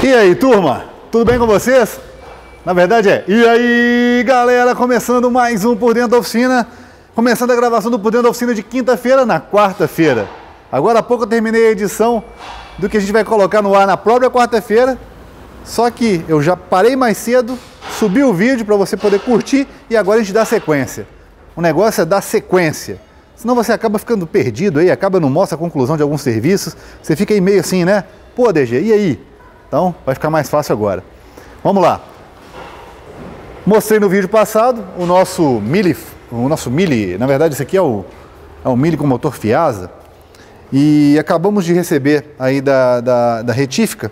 E aí, turma? Tudo bem com vocês? Na verdade e aí, galera, começando mais um Por Dentro da Oficina, começando a gravação do Por Dentro da Oficina de quinta-feira na quarta-feira. Agora há pouco eu terminei a edição do que a gente vai colocar no ar na própria quarta-feira, só que eu já parei mais cedo, subi o vídeo para você poder curtir e agora a gente dá sequência. O negócio é dar sequência, senão você acaba ficando perdido aí, acaba não mostra a conclusão de alguns serviços, você fica aí meio assim, né? Pô, DG, e aí? Então vai ficar mais fácil agora. Vamos lá. Mostrei no vídeo passado o nosso Mille, na verdade esse aqui é o Mille com motor Fiasa, e acabamos de receber aí da retífica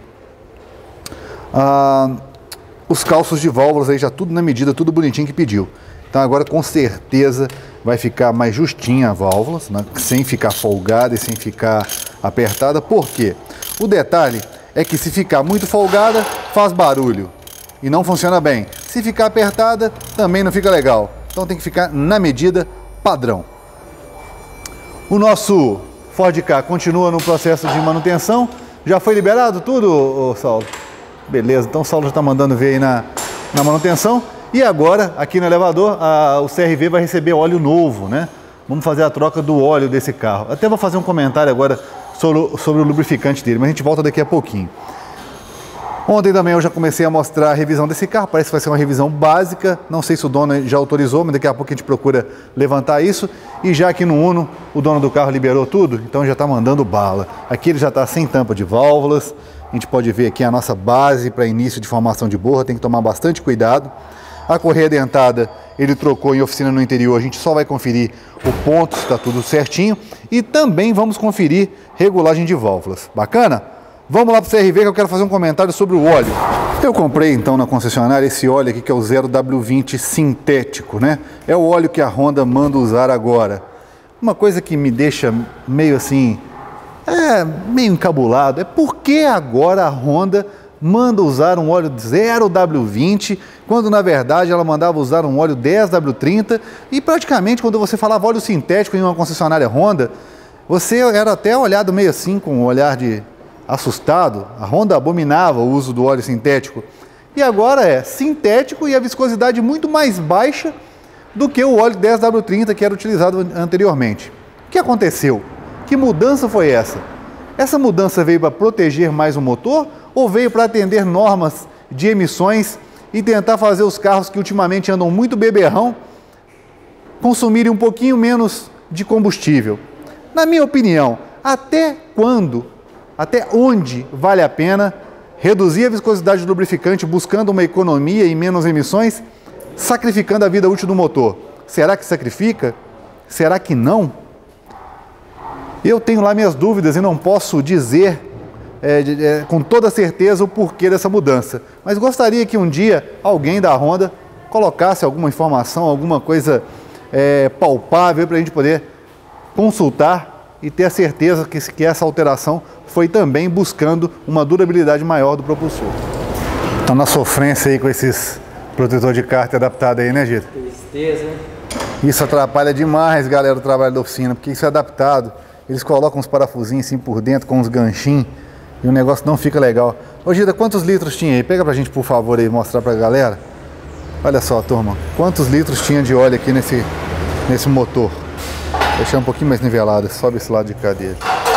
os calços de válvulas aí já tudo na medida, tudo bonitinho que pediu. Então agora com certeza vai ficar mais justinha a válvula, né? Sem ficar folgada e sem ficar apertada. Por quê? O detalhe é que se ficar muito folgada faz barulho e não funciona bem. Se ficar apertada também não fica legal. Então tem que ficar na medida padrão. O nosso Ford Ka continua no processo de manutenção. Já foi liberado tudo, Saulo? Beleza, então o Saulo já está mandando ver aí na manutenção. E agora, aqui no elevador, o CRV vai receber óleo novo, né? Vamos fazer a troca do óleo desse carro. Até vou fazer um comentário agora sobre o lubrificante dele, mas a gente volta daqui a pouquinho. Ontem também eu já comecei a mostrar a revisão desse carro, parece que vai ser uma revisão básica, não sei se o dono já autorizou, mas daqui a pouco a gente procura levantar isso. E já aqui no Uno, o dono do carro liberou tudo, então já está mandando bala. Aqui ele já está sem tampa de válvulas, a gente pode ver aqui a nossa base para início de formação de borra, tem que tomar bastante cuidado. A correia dentada ele trocou em oficina no interior, a gente só vai conferir o ponto, se está tudo certinho. E também vamos conferir regulagem de válvulas. Bacana? Vamos lá para o CRV que eu quero fazer um comentário sobre o óleo. Eu comprei então na concessionária esse óleo aqui que é o 0W20 sintético, né? É o óleo que a Honda manda usar agora. Uma coisa que me deixa meio assim, meio encabulado, é por que agora a Honda manda usar um óleo 0W20, quando na verdade ela mandava usar um óleo 10W30 e praticamente quando você falava óleo sintético em uma concessionária Honda, você era até olhado meio assim com um olhar de assustado. A Honda abominava o uso do óleo sintético e agora é sintético e a viscosidade muito mais baixa do que o óleo 10W30 que era utilizado anteriormente. O que aconteceu? Que mudança foi essa? Essa mudança veio para proteger mais o motor ou veio para atender normas de emissões e tentar fazer os carros que ultimamente andam muito beberrão consumirem um pouquinho menos de combustível? Na minha opinião, até onde vale a pena reduzir a viscosidade do lubrificante buscando uma economia e menos emissões, sacrificando a vida útil do motor? Será que sacrifica? Será que não? Eu tenho lá minhas dúvidas e não posso dizer com toda certeza o porquê dessa mudança. Mas gostaria que um dia alguém da Honda colocasse alguma informação, alguma coisa palpável para a gente poder consultar e ter a certeza que essa alteração foi também buscando uma durabilidade maior do propulsor. Estão na sofrência aí com esses protetores de cárter adaptados aí, né, Gito? Tristeza, hein? Isso atrapalha demais, galera, o trabalho da oficina, porque isso é adaptado. Eles colocam uns parafusinhos assim por dentro com uns ganchinhos e o negócio não fica legal. Ô Gita, quantos litros tinha aí? Pega pra gente, por favor, aí, mostrar pra galera. Olha só, turma, quantos litros tinha de óleo aqui nesse motor. Deixar um pouquinho mais nivelado, sobe esse lado de cá dele.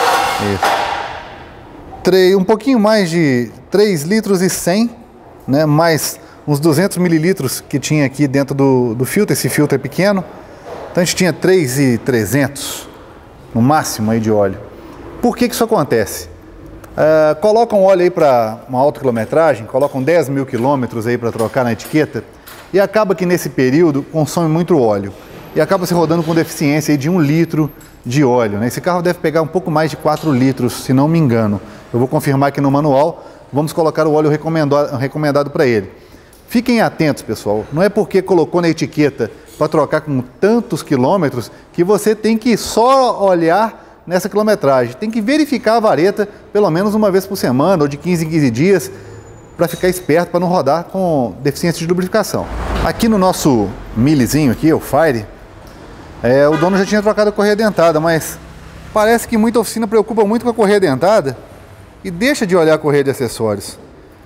Isso. Um pouquinho mais de 3 litros e 100, né? Mais uns 200 mililitros que tinha aqui dentro do filtro. Esse filtro é pequeno, então a gente tinha 3.300 no máximo aí de óleo. Por que isso acontece? Colocam óleo aí para uma alta quilometragem, colocam 10 mil quilômetros aí para trocar na etiqueta e acaba que nesse período consome muito óleo e acaba se rodando com deficiência aí de 1 litro de óleo, né? Esse carro deve pegar um pouco mais de 4 litros, se não me engano. Eu vou confirmar aqui no manual, vamos colocar o óleo recomendado para ele. Fiquem atentos, pessoal, não é porque colocou na etiqueta para trocar com tantos quilômetros que você tem que só olhar nessa quilometragem. Tem que verificar a vareta pelo menos uma vez por semana ou de 15 em 15 dias para ficar esperto, para não rodar com deficiência de lubrificação. Aqui no nosso Millezinho aqui, o Fire, o dono já tinha trocado a correia dentada, mas parece que muita oficina preocupa muito com a correia dentada e deixa de olhar a correia de acessórios.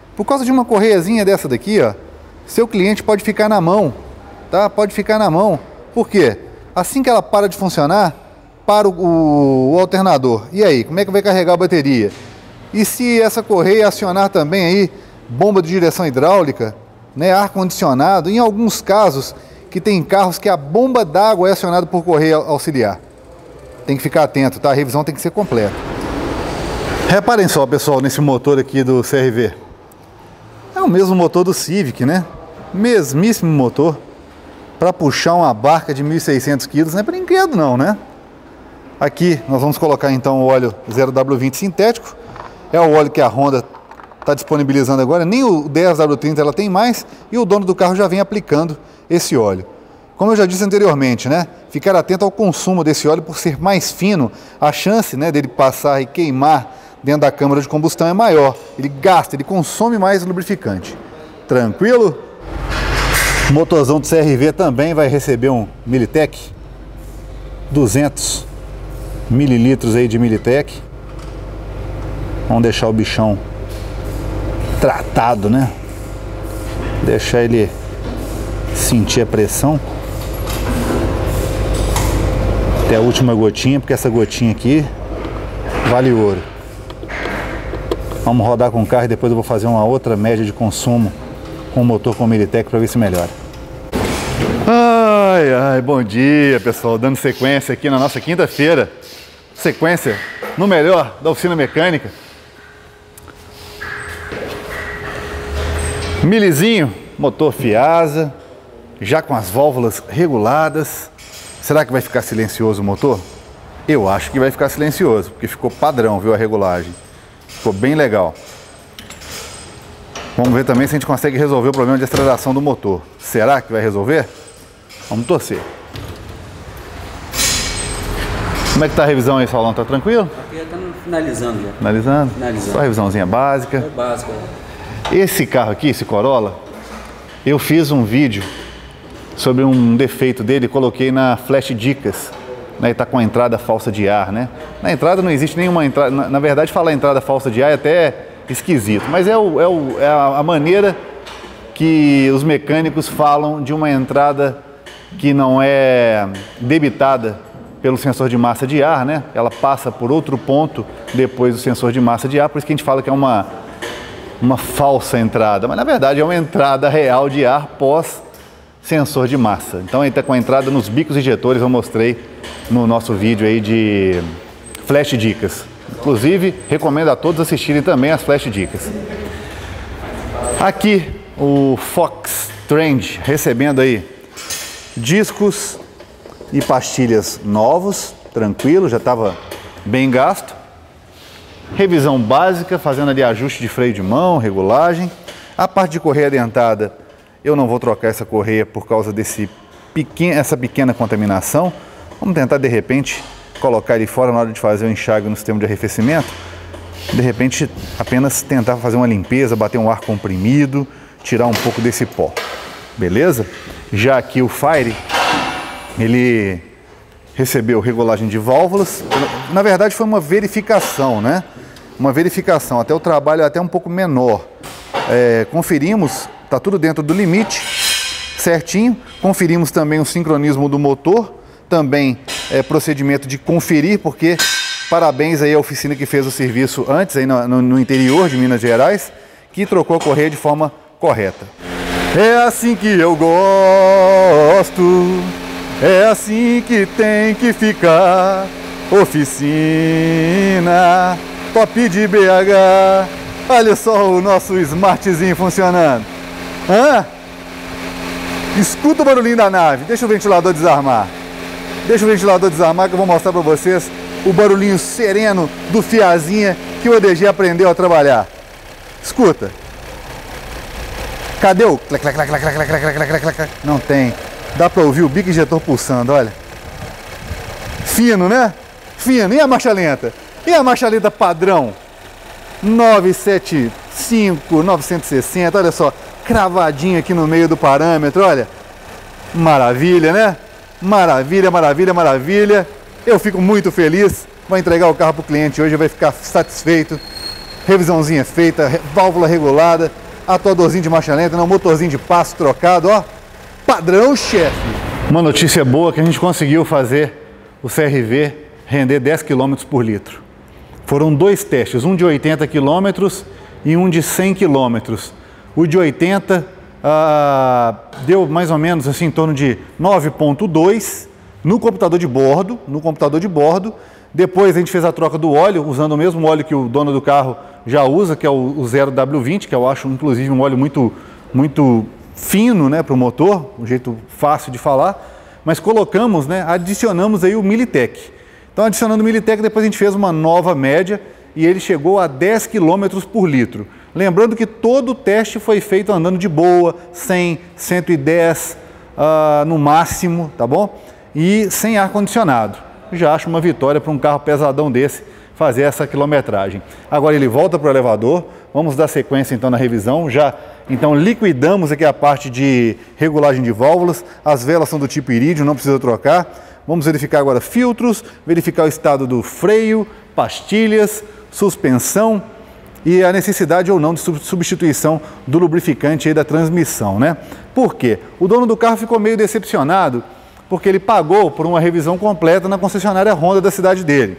Por causa de uma correiazinha dessa daqui, ó, seu cliente pode ficar na mão, tá? Pode ficar na mão. Por quê? Assim que ela para de funcionar, para o alternador. E aí, como é que vai carregar a bateria? E se essa correia acionar também aí bomba de direção hidráulica, né, ar-condicionado, em alguns casos que tem carros que a bomba d'água é acionada por correia auxiliar. Tem que ficar atento, tá? A revisão tem que ser completa. Reparem só, pessoal, nesse motor aqui do CR-V. É o mesmo motor do Civic, né? Mesmíssimo motor. Para puxar uma barca de 1.600 kg não é brinquedo não, né? Aqui nós vamos colocar então o óleo 0W20 sintético. É o óleo que a Honda está disponibilizando agora. Nem o 10W30 ela tem mais. E o dono do carro já vem aplicando esse óleo. Como eu já disse anteriormente, né? Ficar atento ao consumo desse óleo por ser mais fino. A chance, né, dele passar e queimar dentro da câmara de combustão é maior. Ele gasta, ele consome mais lubrificante. Tranquilo? O motorzão do CR-V também vai receber um Militec. 200 mililitros aí de Militec. Vamos deixar o bichão tratado, né? Deixar ele sentir a pressão. Até a última gotinha, porque essa gotinha aqui vale ouro. Vamos rodar com o carro e depois eu vou fazer uma outra média de consumo com o motor com o Militec para ver se melhora. Ai, ai, bom dia, pessoal. Dando sequência aqui na nossa quinta-feira. Sequência no melhor da oficina mecânica. Milizinho, motor Fiasa, já com as válvulas reguladas. Será que vai ficar silencioso o motor? Eu acho que vai ficar silencioso, porque ficou padrão, viu, a regulagem. Ficou bem legal. Vamos ver também se a gente consegue resolver o problema de aceleração do motor. Será que vai resolver? Vamos torcer. Como é que tá a revisão aí, Saulão? Tá tranquilo? Aqui já estamos finalizando já. Finalizando? Finalizando. Só a revisãozinha básica. É básico. Esse carro aqui, esse Corolla, eu fiz um vídeo sobre um defeito dele, coloquei na Flash Dicas, né, e tá com a entrada falsa de ar, né? Na entrada não existe nenhuma entrada, na verdade falar entrada falsa de ar é até esquisito, mas é a maneira que os mecânicos falam de uma entrada que não é debitada pelo sensor de massa de ar, né? Ela passa por outro ponto depois do sensor de massa de ar, por isso que a gente fala que é uma falsa entrada, mas na verdade é uma entrada real de ar pós sensor de massa. Então ele está com a entrada nos bicos injetores, eu mostrei no nosso vídeo aí de Flash Dicas. Inclusive, recomendo a todos assistirem também as Flash Dicas. Aqui o Fox Trend recebendo aí discos e pastilhas novos, tranquilo, já estava bem gasto. Revisão básica, fazendo ali ajuste de freio de mão, regulagem. A parte de correia dentada, eu não vou trocar essa correia por causa essa pequena contaminação. Vamos tentar, de repente, colocar ele fora na hora de fazer o enxágue no sistema de arrefecimento. De repente, apenas tentar fazer uma limpeza, bater um ar comprimido, tirar um pouco desse pó. Beleza? Já aqui o Fire, ele recebeu regulagem de válvulas. Na verdade, foi uma verificação, né? Uma verificação, até o trabalho é até um pouco menor. Conferimos, está tudo dentro do limite, certinho. Conferimos também o sincronismo do motor, também procedimento de conferir, porque parabéns aí à oficina que fez o serviço antes, aí no interior de Minas Gerais, que trocou a correia de forma correta. É assim que eu gosto, é assim que tem que ficar. Oficina Top de BH. Olha só o nosso smartzinho funcionando. Escuta o barulhinho da nave. Deixa o ventilador desarmar. Deixa o ventilador desarmar que eu vou mostrar para vocês o barulhinho sereno do Fiazinha que o ODG aprendeu a trabalhar. Escuta. Cadê o... Não tem. Dá para ouvir o bico injetor pulsando, olha. Fino, né? Fino. E a marcha lenta? E a marcha lenta padrão? 975, 960, olha só. Cravadinho aqui no meio do parâmetro, olha. Maravilha, né? Maravilha, maravilha, maravilha. Eu fico muito feliz. Vou entregar o carro para o cliente hoje, vai ficar satisfeito. Revisãozinha feita, válvula regulada. atuadorzinho de marcha lenta, não, motorzinho de passo trocado, ó. Padrão, chefe. Uma notícia boa que a gente conseguiu fazer o CR-V render 10 km por litro. Foram 2 testes, um de 80 km e um de 100 km. O de 80 deu mais ou menos assim em torno de 9,2 no computador de bordo. Depois a gente fez a troca do óleo, usando o mesmo óleo que o dono do carro já usa, que é o 0W20, que eu acho inclusive um óleo muito fino, né, para o motor, um jeito fácil de falar. Mas colocamos, né, adicionamos aí o Militec. Então, adicionando o Militec, depois a gente fez uma nova média e ele chegou a 10 km por litro. Lembrando que todo o teste foi feito andando de boa, 100, 110 no máximo, tá bom? E sem ar-condicionado. Já acho uma vitória para um carro pesadão desse fazer essa quilometragem. Agora ele volta para o elevador, vamos dar sequência então na revisão. Então liquidamos aqui a parte de regulagem de válvulas, as velas são do tipo irídio, não precisa trocar. Vamos verificar agora filtros, verificar o estado do freio, pastilhas, suspensão e a necessidade ou não de substituição do lubrificante aí da transmissão, né? Por quê? O dono do carro ficou meio decepcionado porque ele pagou por uma revisão completa na concessionária Honda da cidade dele.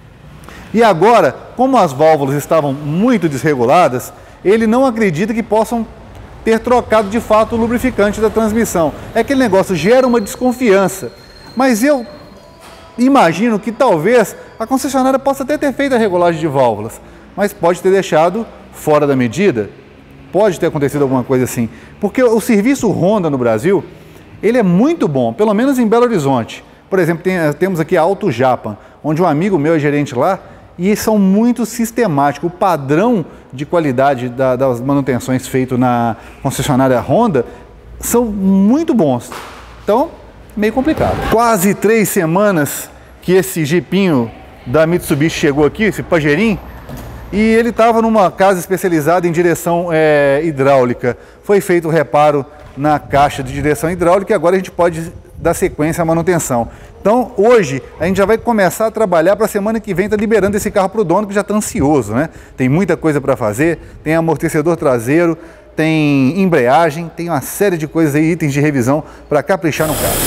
E agora, como as válvulas estavam muito desreguladas, ele não acredita que possam ter trocado de fato o lubrificante da transmissão. É aquele negócio, gera uma desconfiança. Mas eu imagino que talvez a concessionária possa até ter feito a regulagem de válvulas, mas pode ter deixado fora da medida, pode ter acontecido alguma coisa assim. Porque o serviço Honda no Brasil, ele é muito bom, pelo menos em Belo Horizonte. Por exemplo, temos aqui a Auto Japan, onde um amigo meu é gerente lá, e são muito sistemáticos. O padrão de qualidade das manutenções feito na concessionária Honda são muito bons. Então, meio complicado. Quase 3 semanas que esse jipinho da Mitsubishi chegou aqui, esse Pajero, e ele estava numa casa especializada em direção hidráulica. Foi feito o reparo na caixa de direção hidráulica e agora a gente pode dar sequência à manutenção. Então hoje a gente já vai começar a trabalhar para a semana que vem, tá liberando esse carro para o dono que já está ansioso, né? Tem muita coisa para fazer, tem amortecedor traseiro, tem embreagem, tem uma série de coisas aí, itens de revisão para caprichar no carro.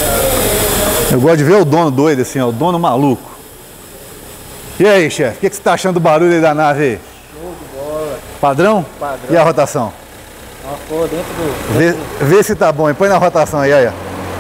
Eu gosto de ver o dono doido assim, ó, o dono maluco. E aí, chefe, o que você está achando do barulho aí da nave aí? Show de bola. Padrão? Padrão. E a rotação? Uma cor dentro do... Vê se tá bom, e põe na rotação aí, ó.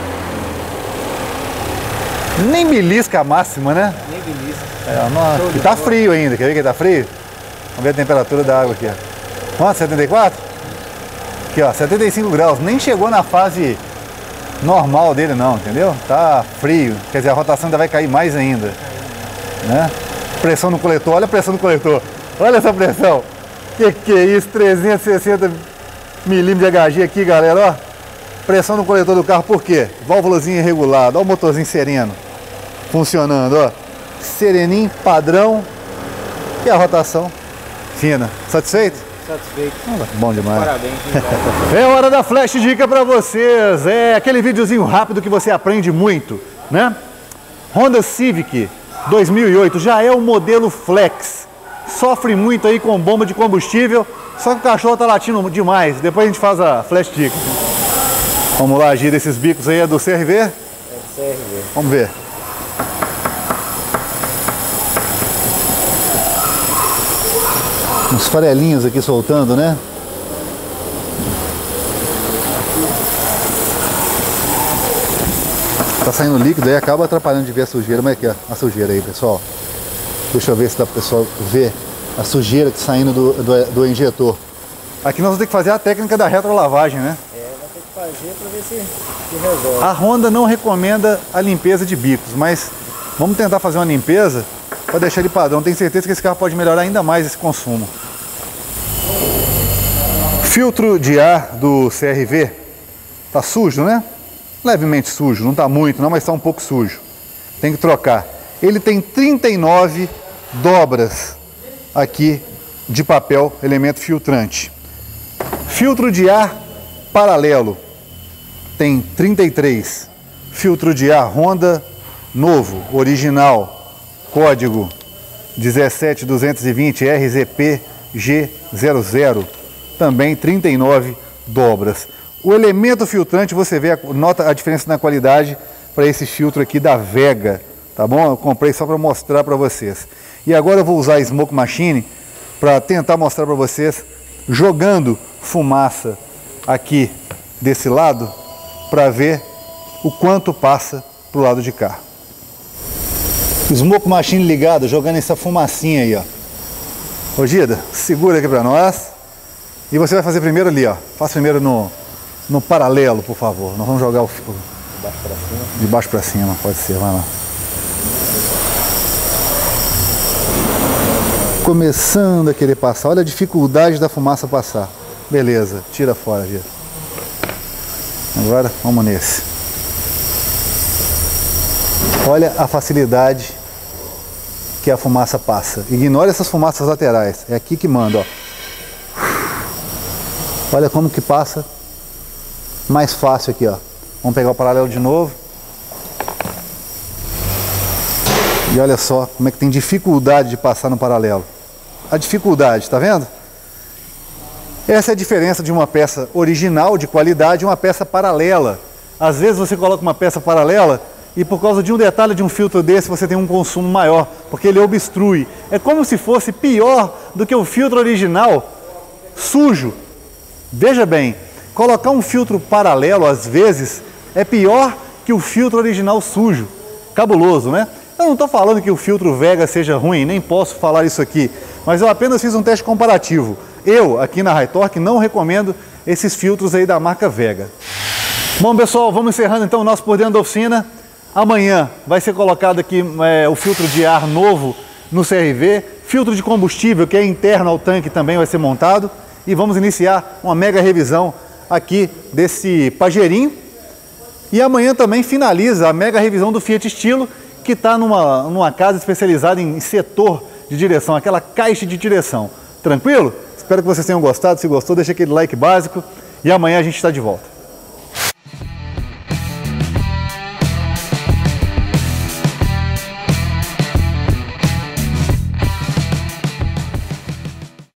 Nem belisca a máxima, né? Nem belisca. E tá frio ainda, quer ver que tá frio? Vamos ver a temperatura da água aqui, ó. Quanto? 74? Aqui, ó, 75 graus. Nem chegou na fase normal dele não, entendeu? Tá frio, quer dizer, a rotação ainda vai cair mais ainda, né? Pressão no coletor, olha a pressão no coletor. Olha essa pressão. Que é isso? 360 milímetros de HG aqui, galera, ó. Pressão no coletor do carro, por quê? Válvulazinha regulada, ó o motorzinho sereno funcionando, ó. Sereninho, padrão. E a rotação fina. Satisfeito? Satisfeito. Bom demais. Parabéns. É hora da Flash Dica para vocês. É aquele videozinho rápido que você aprende muito, né? Honda Civic 2008 já é o modelo Flex. Sofre muito aí com bomba de combustível, só que o cachorro tá latindo demais. Depois a gente faz a Flash Dica. Vamos lá, agir esses bicos aí, é do CR-V? É do CR-V. Vamos ver. Uns farelinhos aqui soltando, né? Tá saindo líquido aí, acaba atrapalhando de ver a sujeira, mas aqui, ó, a sujeira aí, pessoal. Deixa eu ver se dá pro pessoal ver a sujeira que tá saindo do injetor. Aqui nós vamos ter que fazer a técnica da retrolavagem, né? Vai ter que fazer para ver se resolve. A Honda não recomenda a limpeza de bicos, mas vamos tentar fazer uma limpeza para deixar ele padrão. Tenho certeza que esse carro pode melhorar ainda mais esse consumo. Filtro de ar do CR-V tá sujo, né? Levemente sujo, não tá muito não, mas tá um pouco sujo. Tem que trocar. Ele tem 39 dobras aqui de papel, elemento filtrante. Filtro de ar paralelo tem 33. Filtro de ar Honda novo, original, código 17220 RZP G00. também 39 dobras. O elemento filtrante, você vê, nota a diferença na qualidade para esse filtro aqui da Vega, tá bom? Eu comprei só para mostrar para vocês. E agora eu vou usar a Smoke Machine para tentar mostrar para vocês, jogando fumaça aqui desse lado, para ver o quanto passa pro lado de cá. Smoke Machine ligado, jogando essa fumacinha aí, ó. Ô Gida, segura aqui para nós. E você vai fazer primeiro ali, ó. Faça primeiro no paralelo, por favor. Nós vamos jogar o fio de baixo para cima, pode ser, vai lá. Começando a querer passar, olha a dificuldade da fumaça passar. Beleza, tira fora, Gida. Agora vamos nesse. Olha a facilidade que a fumaça passa. Ignore essas fumaças laterais. É aqui que manda, ó. Olha como que passa mais fácil aqui, ó. Vamos pegar o paralelo de novo. E olha só como é que tem dificuldade de passar no paralelo. A dificuldade, tá vendo? Essa é a diferença de uma peça original de qualidade e uma peça paralela. Às vezes você coloca uma peça paralela e por causa de um detalhe de um filtro desse você tem um consumo maior, porque ele obstrui. É como se fosse pior do que o filtro original sujo. Veja bem, colocar um filtro paralelo às vezes é pior que o filtro original sujo. Cabuloso, né? Eu não estou falando que o filtro Vega seja ruim, nem posso falar isso aqui, mas eu apenas fiz um teste comparativo. Eu, aqui na Hi-Torque, não recomendo esses filtros aí da marca Vega. Bom, pessoal, vamos encerrando então o nosso Por Dentro da Oficina. Amanhã vai ser colocado aqui o filtro de ar novo no CRV, filtro de combustível que é interno ao tanque também vai ser montado e vamos iniciar uma mega revisão aqui desse Pajerinho. E amanhã também finaliza a mega revisão do Fiat Stilo, que está numa casa especializada em setor de direção, aquela caixa de direção. Tranquilo? Espero que vocês tenham gostado. Se gostou, deixa aquele like básico e amanhã a gente está de volta.